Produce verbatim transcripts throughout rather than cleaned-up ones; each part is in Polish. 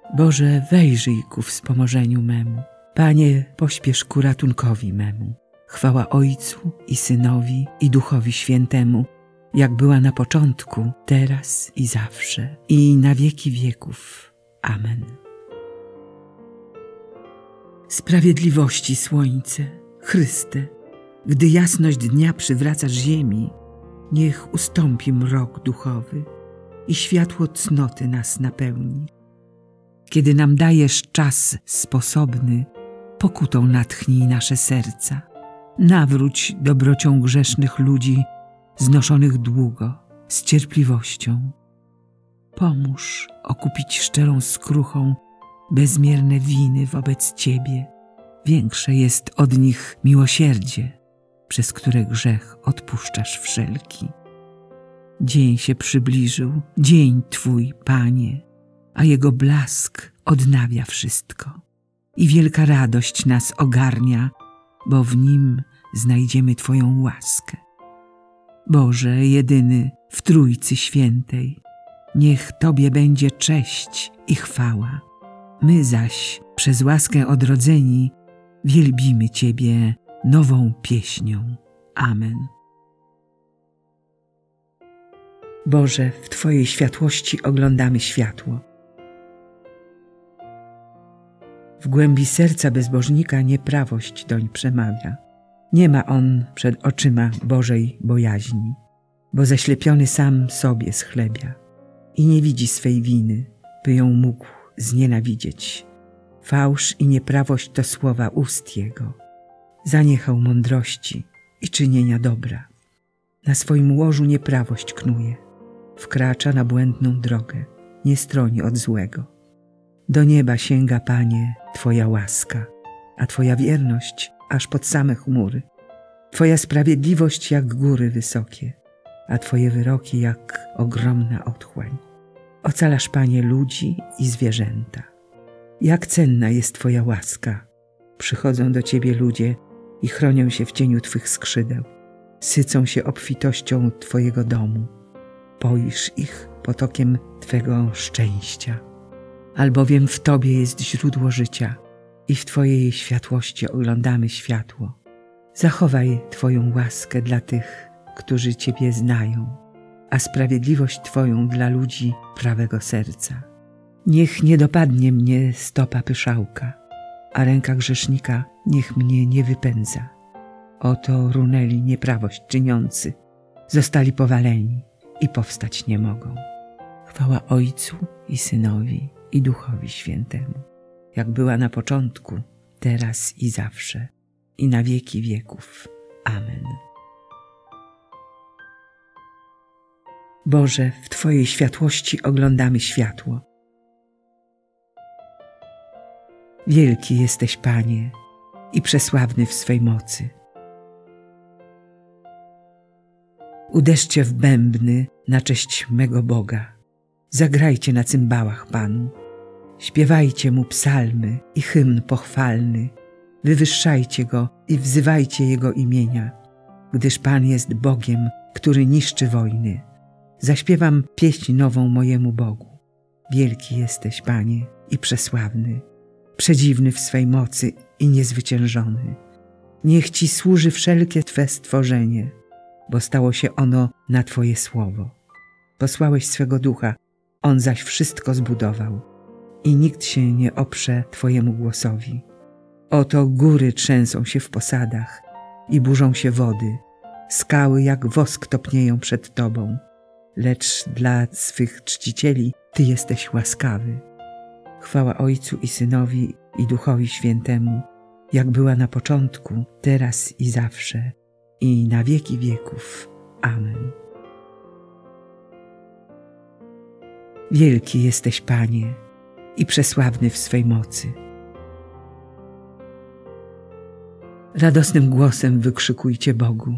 Boże, wejrzyj ku wspomożeniu memu. Panie, pośpiesz ku ratunkowi memu. Chwała Ojcu i Synowi i Duchowi Świętemu, jak była na początku, teraz i zawsze, i na wieki wieków. Amen. Sprawiedliwości słońce, Chryste, gdy jasność dnia przywracasz ziemi, niech ustąpi mrok duchowy i światło cnoty nas napełni. Kiedy nam dajesz czas sposobny, pokutą natchnij nasze serca. Nawróć dobrocią grzesznych ludzi, znoszonych długo, z cierpliwością. Pomóż okupić szczerą skruchą bezmierne winy wobec Ciebie. Większe jest od nich miłosierdzie, przez które grzech odpuszczasz wszelki. Dzień się przybliżył, dzień Twój, Panie, a Jego blask odnawia wszystko. I wielka radość nas ogarnia, bo w Nim znajdziemy Twoją łaskę. Boże, jedyny w Trójcy Świętej, niech Tobie będzie cześć i chwała. My zaś, przez łaskę odrodzeni, wielbimy Ciebie nową pieśnią. Amen. Boże, w Twojej światłości oglądamy światło. W głębi serca bezbożnika nieprawość doń przemawia. Nie ma on przed oczyma Bożej bojaźni, bo zaślepiony sam sobie schlebia i nie widzi swej winy, by ją mógł znienawidzieć. Fałsz i nieprawość to słowa ust jego. Zaniechał mądrości i czynienia dobra. Na swoim łożu nieprawość knuje. Wkracza na błędną drogę, nie stroni od złego. Do nieba sięga, Panie, Twoja łaska, a Twoja wierność aż pod same chmury. Twoja sprawiedliwość jak góry wysokie, a Twoje wyroki jak ogromna otchłań. Ocalasz, Panie, ludzi i zwierzęta. Jak cenna jest Twoja łaska. Przychodzą do Ciebie ludzie i chronią się w cieniu Twych skrzydeł. Sycą się obfitością Twojego domu. Poisz ich potokiem Twego szczęścia. Albowiem w Tobie jest źródło życia i w Twojej światłości oglądamy światło. Zachowaj Twoją łaskę dla tych, którzy Ciebie znają, a sprawiedliwość Twoją dla ludzi prawego serca. Niech nie dopadnie mnie stopa pyszałka, a ręka grzesznika niech mnie nie wypędza. Oto runęli nieprawość czyniący, zostali powaleni i powstać nie mogą. Chwała Ojcu i Synowi i Duchowi Świętemu, jak była na początku, teraz i zawsze, i na wieki wieków. Amen. Boże, w Twojej światłości oglądamy światło. Wielki jesteś, Panie, i przesławny w swej mocy. Uderzcie w bębny na cześć mego Boga. Zagrajcie na cymbałach Panu. Śpiewajcie Mu psalmy i hymn pochwalny. Wywyższajcie Go i wzywajcie Jego imienia, gdyż Pan jest Bogiem, który niszczy wojny. Zaśpiewam pieśń nową mojemu Bogu. Wielki jesteś, Panie, i przesławny, przedziwny w swej mocy i niezwyciężony. Niech Ci służy wszelkie Twe stworzenie, bo stało się ono na Twoje słowo. Posłałeś swego Ducha, On zaś wszystko zbudował i nikt się nie oprze Twojemu głosowi. Oto góry trzęsą się w posadach i burzą się wody, skały jak wosk topnieją przed Tobą, lecz dla swych czcicieli Ty jesteś łaskawy. Chwała Ojcu i Synowi i Duchowi Świętemu, jak była na początku, teraz i zawsze, i na wieki wieków. Amen. Wielki jesteś, Panie, i przesławny w swej mocy. Radosnym głosem wykrzykujcie Bogu.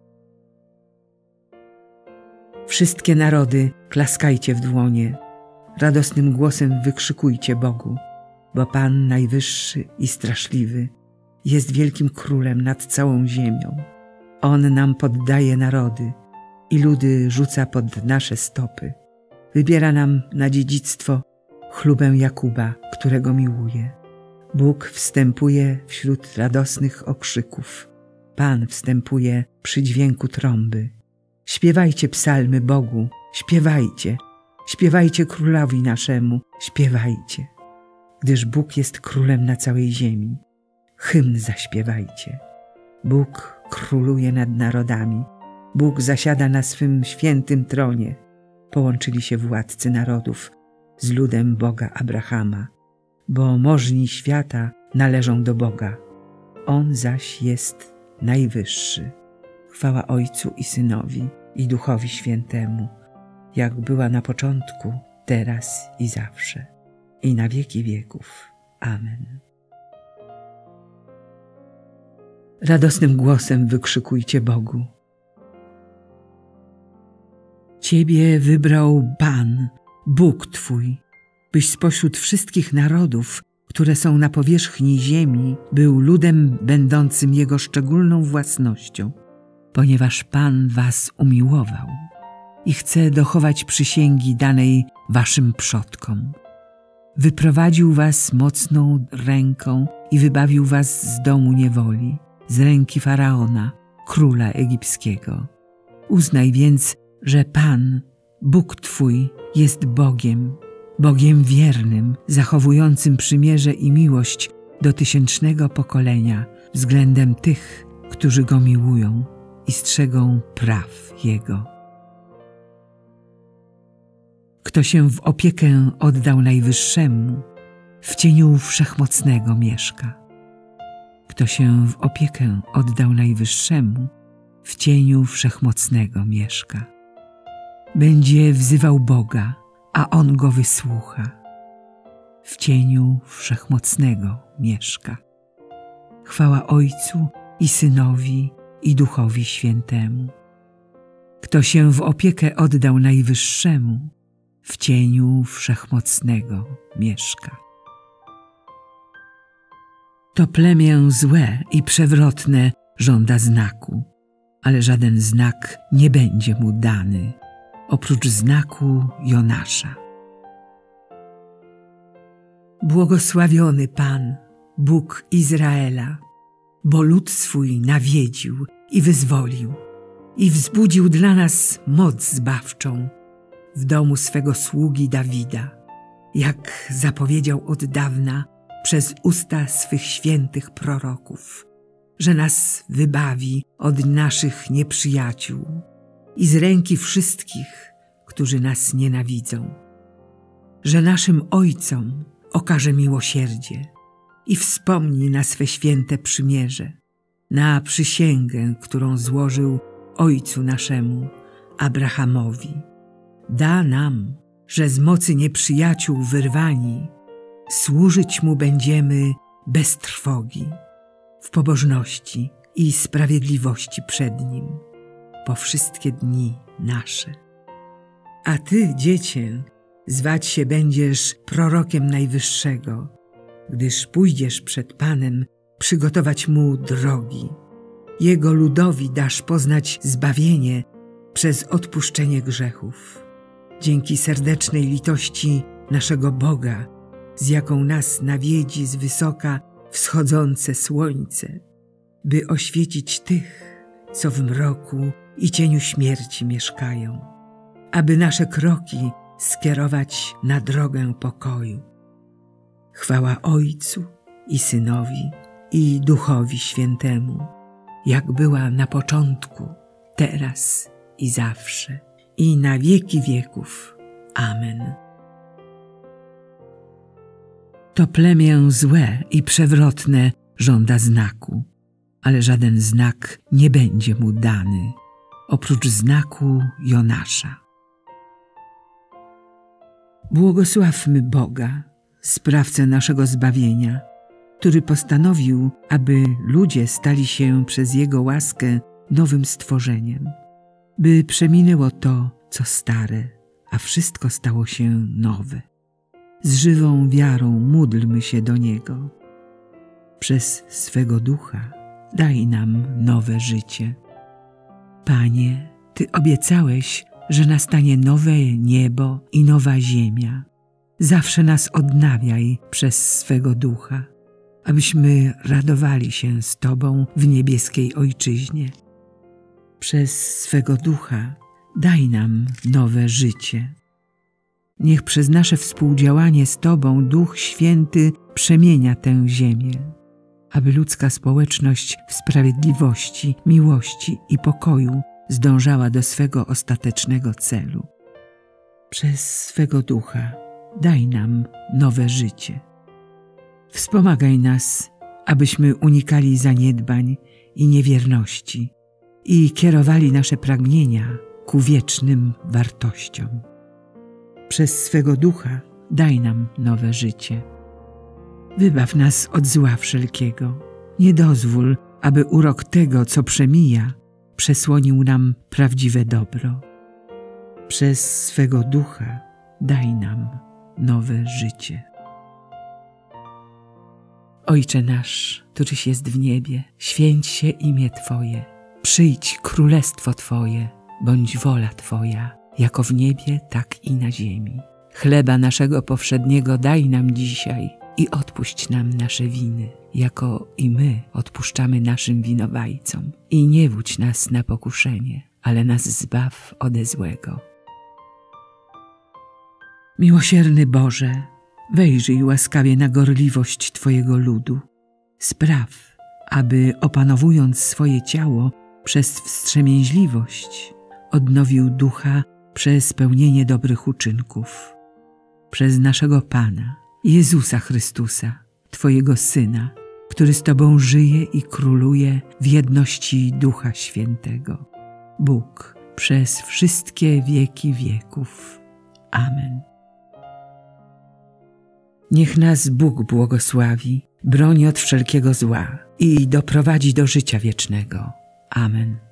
Wszystkie narody klaskajcie w dłonie, radosnym głosem wykrzykujcie Bogu, bo Pan najwyższy i straszliwy jest wielkim królem nad całą ziemią. On nam poddaje narody i ludy rzuca pod nasze stopy. Wybiera nam na dziedzictwo chlubę Jakuba, którego miłuje. Bóg wstępuje wśród radosnych okrzyków. Pan wstępuje przy dźwięku trąby. Śpiewajcie psalmy Bogu, śpiewajcie, śpiewajcie królowi naszemu, śpiewajcie, gdyż Bóg jest królem na całej ziemi. Hymn zaśpiewajcie. Bóg króluje nad narodami. Bóg zasiada na swym świętym tronie. Połączyli się władcy narodów z ludem Boga Abrahama, bo możni świata należą do Boga. On zaś jest najwyższy. Chwała Ojcu i Synowi, i Duchowi Świętemu, jak była na początku, teraz i zawsze, i na wieki wieków. Amen. Radosnym głosem wykrzykujcie Bogu. Ciebie wybrał Pan, Bóg Twój, byś spośród wszystkich narodów, które są na powierzchni ziemi, był ludem będącym Jego szczególną własnością, ponieważ Pan was umiłował i chce dochować przysięgi danej waszym przodkom. Wyprowadził was mocną ręką i wybawił was z domu niewoli, z ręki Faraona, króla egipskiego. Uznaj więc, że Pan, Bóg Twój, jest Bogiem, Bogiem wiernym, zachowującym przymierze i miłość do tysięcznego pokolenia względem tych, którzy Go miłują i strzegą praw Jego. Kto się w opiekę oddał Najwyższemu, w cieniu Wszechmocnego mieszka. Kto się w opiekę oddał Najwyższemu, w cieniu Wszechmocnego mieszka. Będzie wzywał Boga, a On go wysłucha. W cieniu Wszechmocnego mieszka. Chwała Ojcu i Synowi, i Duchowi Świętemu. Kto się w opiekę oddał Najwyższemu, w cieniu Wszechmocnego mieszka. To plemię złe i przewrotne żąda znaku, ale żaden znak nie będzie mu dany, oprócz znaku Jonasza. Błogosławiony Pan, Bóg Izraela, bo lud swój nawiedził i wyzwolił i wzbudził dla nas moc zbawczą w domu swego sługi Dawida, jak zapowiedział od dawna przez usta swych świętych proroków, że nas wybawi od naszych nieprzyjaciół i z ręki wszystkich, którzy nas nienawidzą, że naszym ojcom okaże miłosierdzie i wspomni na swe święte przymierze, na przysięgę, którą złożył ojcu naszemu, Abrahamowi. Da nam, że z mocy nieprzyjaciół wyrwani, służyć Mu będziemy bez trwogi, w pobożności i sprawiedliwości przed Nim, po wszystkie dni nasze. A Ty, dziecię, zwać się będziesz prorokiem Najwyższego, gdyż pójdziesz przed Panem przygotować Mu drogi. Jego ludowi dasz poznać zbawienie przez odpuszczenie grzechów. Dzięki serdecznej litości naszego Boga, z jaką nas nawiedzi z wysoka wschodzące słońce, by oświecić tych, co w mroku i cieniu śmierci mieszkają, aby nasze kroki skierować na drogę pokoju. Chwała Ojcu i Synowi, i Duchowi Świętemu, jak była na początku, teraz i zawsze, i na wieki wieków. Amen. To plemię złe i przewrotne żąda znaku, ale żaden znak nie będzie mu dany, oprócz znaku Jonasza. Błogosławmy Boga, Sprawcę naszego zbawienia, który postanowił, aby ludzie stali się przez Jego łaskę nowym stworzeniem, by przeminęło to, co stare, a wszystko stało się nowe. Z żywą wiarą módlmy się do Niego. Przez swego Ducha daj nam nowe życie. Panie, Ty obiecałeś, że nastanie nowe niebo i nowa ziemia, zawsze nas odnawiaj przez swego Ducha, abyśmy radowali się z Tobą w niebieskiej Ojczyźnie. Przez swego Ducha daj nam nowe życie. Niech przez nasze współdziałanie z Tobą Duch Święty przemienia tę ziemię, aby ludzka społeczność w sprawiedliwości, miłości i pokoju zdążała do swego ostatecznego celu. Przez swego Ducha daj nam nowe życie. Wspomagaj nas, abyśmy unikali zaniedbań i niewierności i kierowali nasze pragnienia ku wiecznym wartościom. Przez swego Ducha daj nam nowe życie. Wybaw nas od zła wszelkiego. Nie dozwól, aby urok tego, co przemija, przesłonił nam prawdziwe dobro. Przez swego Ducha daj nam nowe życie. Ojcze nasz, któryś jest w niebie, święć się imię Twoje. Przyjdź królestwo Twoje, bądź wola Twoja, jako w niebie, tak i na ziemi. Chleba naszego powszedniego daj nam dzisiaj i odpuść nam nasze winy, jako i my odpuszczamy naszym winowajcom. I nie wódź nas na pokuszenie, ale nas zbaw ode złego. Miłosierny Boże, wejrzyj łaskawie na gorliwość Twojego ludu. Spraw, aby opanowując swoje ciało przez wstrzemięźliwość, odnowił ducha przez pełnienie dobrych uczynków. Przez naszego Pana, Jezusa Chrystusa, Twojego Syna, który z Tobą żyje i króluje w jedności Ducha Świętego. Bóg przez wszystkie wieki wieków. Amen. Niech nas Bóg błogosławi, broni od wszelkiego zła i doprowadzi do życia wiecznego. Amen.